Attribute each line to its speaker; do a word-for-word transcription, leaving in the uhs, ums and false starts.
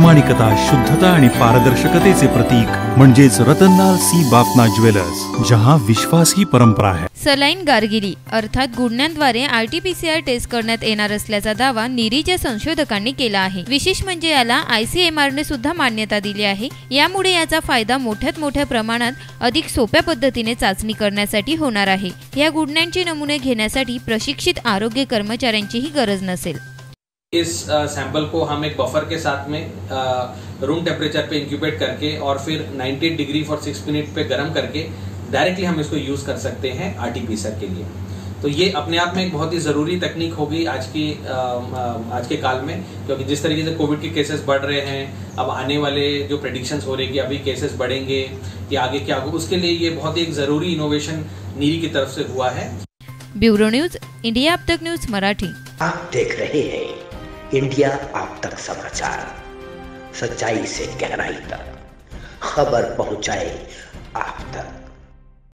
Speaker 1: प्रामाणिकता, शुद्धता आणि पारदर्शकतेचे प्रतीक म्हणजेच रतनलाल सी बाफना ज्वेलर्स, जहां विश्वास ही परंपरा है।
Speaker 2: सलाईन गारगिरी अर्थात गुडण्यांद्वारे आरटीपीसीआर टेस्ट करण्यात येणार असल्याचा दावा नीरीच्या संशोधकांनी केला आहे। विशेष म्हणजे याला आयसीएमआर ने सुद्धा मान्यता दिली आहे। यामुळे याचा फायदा मोठ्यात मोठ्या प्रमाणात अधिक सोप्या पद्धतीने चाचणी करण्यासाठी होणार आहे। या गुडण्यांचे नमुने घेण्यासाठी प्रशिक्षित आरोग्य कर्मचाऱ्यांचीही गरज नसेल।
Speaker 3: इस सैंपल को हम एक बफर के साथ में रूम टेम्परेचर पे इंक्यूबेट करके और फिर नब्बे डिग्री फॉर सिक्स मिनट पे गर्म करके डायरेक्टली हम इसको यूज कर सकते हैं आरटीपीसीआर के लिए। तो ये अपने आप में एक बहुत ही ज़रूरी तकनीक होगी आज की आज के काल में, क्योंकि जिस तरीके से कोविड के केसेस बढ़ रहे हैं, अब आने वाले जो प्रेडिक्शंस हो रहे हैं कि अभी केसेस बढ़ेंगे या आगे क्या होगा, उसके लिए ये बहुत ही एक ज़रूरी इनोवेशन नीरी की तरफ से हुआ है।
Speaker 2: ब्यूरो न्यूज, इंडिया अब तक न्यूज मराठी।
Speaker 4: आप देख रहे हैं इंडिया अब तक समाचार, सच्चाई से गहराई तक खबर पहुंचाए आप तक।